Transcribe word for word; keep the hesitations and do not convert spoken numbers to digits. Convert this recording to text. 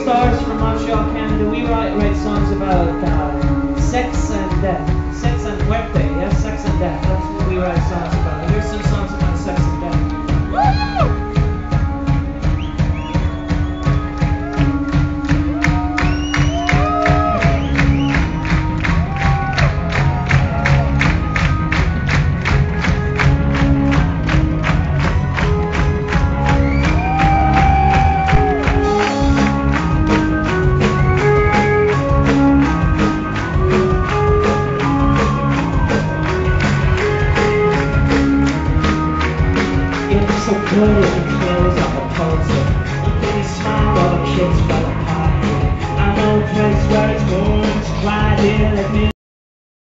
stars from Montreal, Canada. We write, write songs about uh, sex and death. Sex and muerte, yes? Sex and death. That's what we write songs about. And here's some songs about sex and death. So good, it clothes on the poster. Look at me smile while the kids